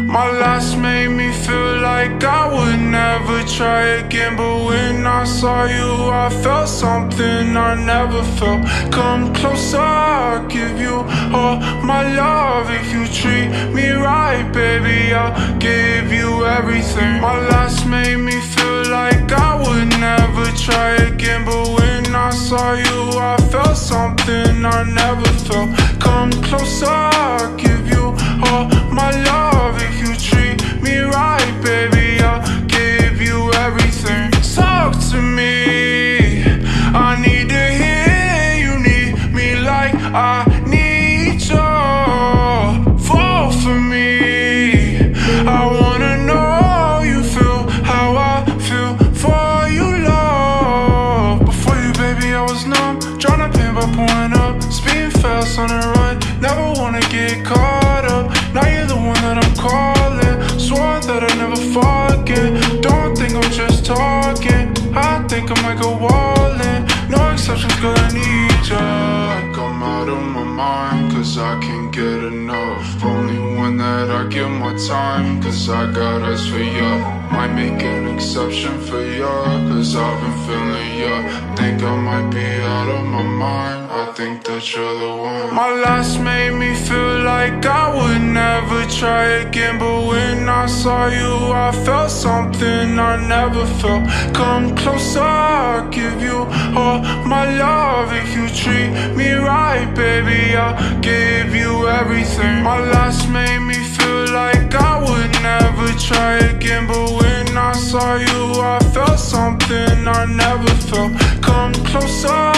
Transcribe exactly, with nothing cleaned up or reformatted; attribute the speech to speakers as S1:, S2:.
S1: My last made me feel like I would never try again, but when I saw you I felt something I never felt. Come closer, I'll give you all my love. If you treat me right, baby, I'll give you everything. My last made me feel like I would never try again, but when I saw you I felt something I never felt. Come closer, I'll give you all my love. If you treat me right, baby, I'll give you everything. Talk to me, I need to hear you need me like I need you. Fall for me, I wanna know you feel how I feel for you, love. Before you, baby, I was numb, tryna pain by pouring up, speeding fast on the run, never wanna get caught up. Now you're the one that I'm calling, swore that I'd never forget. Don't think I'm just talking, I think I might go all in. No exceptions, girl, I need ya. Like I'm out of my mind, cause I can't get enough. Only one that I give my time, cause I got eyes for ya. Might make an exception for ya, cause I've been feeling ya. Think I might be out of my mind, I think that you're the one. My last made me feel like I would never try again, but when I saw you I felt something I never felt. Come closer, I'll give you all my love. If you treat me right, baby, I'll give you everything. My last made me feel like I would never try again, but when I saw you I felt something I never felt. Come closer,